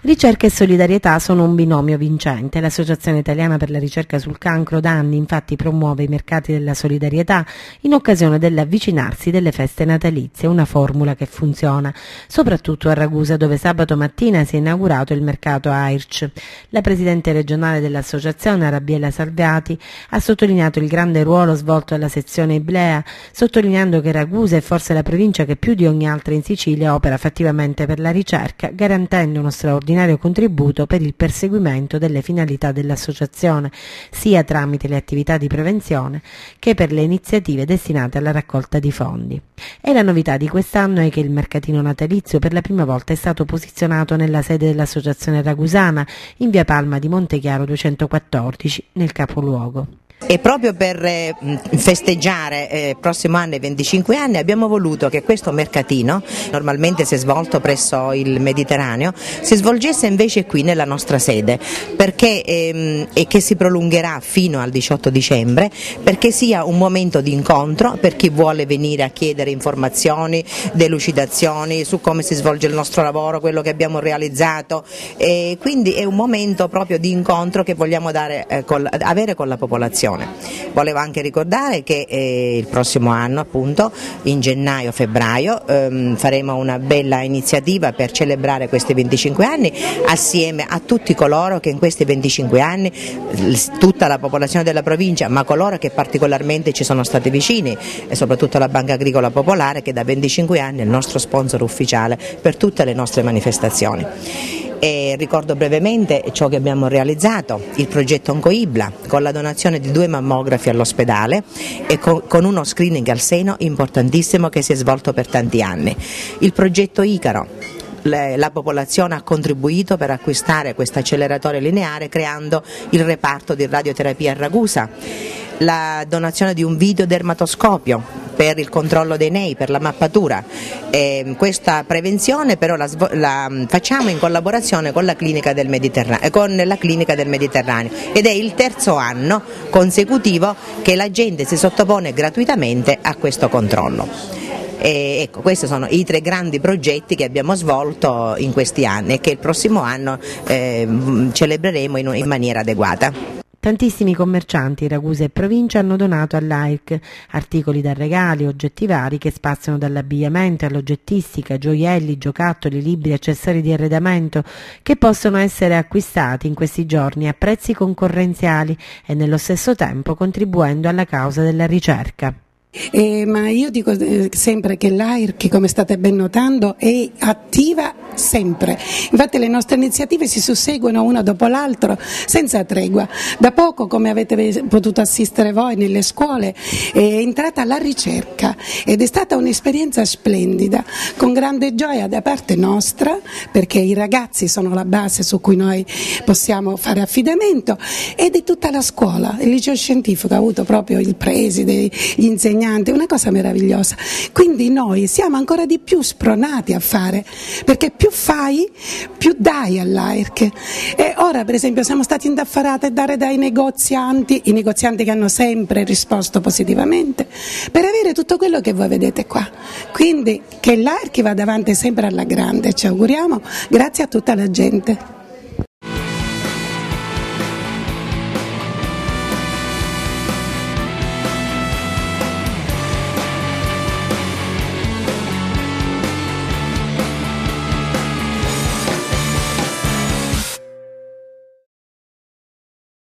Ricerca e solidarietà sono un binomio vincente. L'Associazione Italiana per la Ricerca sul Cancro da anni infatti promuove i mercati della solidarietà in occasione dell'avvicinarsi delle feste natalizie, una formula che funziona, soprattutto a Ragusa dove sabato mattina si è inaugurato il mercato AIRC. La presidente regionale dell'associazione, Arabiella Salviati, ha sottolineato il grande ruolo svolto dalla sezione Iblea, sottolineando che Ragusa è forse la provincia che più di ogni altra in Sicilia opera fattivamente per la ricerca, garantendo uno straordinario contributo per il perseguimento delle finalità dell'associazione, sia tramite le attività di prevenzione che per le iniziative destinate alla raccolta di fondi. E la novità di quest'anno è che il mercatino natalizio per la prima volta è stato posizionato nella sede dell'associazione ragusana in via Palma di Montechiaro 214, nel capoluogo. E proprio per festeggiare il prossimo anno i 25 anni abbiamo voluto che questo mercatino, normalmente si è svolto presso il Mediterraneo, si svolgesse invece qui nella nostra sede, perché, e che si prolungherà fino al 18 dicembre, perché sia un momento di incontro per chi vuole venire a chiedere informazioni, delucidazioni su come si svolge il nostro lavoro, quello che abbiamo realizzato, e quindi è un momento proprio di incontro che vogliamo avere con la popolazione. Volevo anche ricordare che il prossimo anno, appunto, in gennaio-febbraio, faremo una bella iniziativa per celebrare questi 25 anni assieme a tutti coloro che in questi 25 anni, tutta la popolazione della provincia, ma coloro che particolarmente ci sono stati vicini, e soprattutto la Banca Agricola Popolare che da 25 anni è il nostro sponsor ufficiale per tutte le nostre manifestazioni. E ricordo brevemente ciò che abbiamo realizzato, il progetto Oncoibla, con la donazione di 2 mammografi all'ospedale e con uno screening al seno importantissimo che si è svolto per tanti anni. Il progetto Icaro. La popolazione ha contribuito per acquistare questo acceleratore lineare creando il reparto di radioterapia a Ragusa, la donazione di un videodermatoscopio per il controllo dei nei, per la mappatura. Questa prevenzione però la facciamo in collaborazione con la clinica del Mediterraneo, ed è il terzo anno consecutivo che la gente si sottopone gratuitamente a questo controllo. Ecco, questi sono i 3 grandi progetti che abbiamo svolto in questi anni e che il prossimo anno celebreremo in maniera adeguata. Tantissimi commercianti, Ragusa e provincia, hanno donato all'AIRC articoli da regali, oggetti vari che spaziano dall'abbigliamento all'oggettistica, gioielli, giocattoli, libri, accessori di arredamento che possono essere acquistati in questi giorni a prezzi concorrenziali e nello stesso tempo contribuendo alla causa della ricerca. Ma io dico sempre che l'AIRC, come state ben notando, è attiva sempre. Infatti le nostre iniziative si susseguono una dopo l'altra senza tregua. Da poco, come avete potuto assistere voi nelle scuole, è entrata la ricerca ed è stata un'esperienza splendida, con grande gioia da parte nostra, perché i ragazzi sono la base su cui noi possiamo fare affidamento, ed è tutta la scuola. Il liceo scientifico ha avuto proprio il preside, gli insegnanti, una cosa meravigliosa. Quindi noi siamo ancora di più spronati a fare, perché più fai, più dai all'AIRC. E ora per esempio siamo stati indaffarati a dare dai negozianti, i negozianti che hanno sempre risposto positivamente, per avere tutto quello che voi vedete qua. Quindi che l'AIRC vada avanti sempre alla grande, ci auguriamo, grazie a tutta la gente.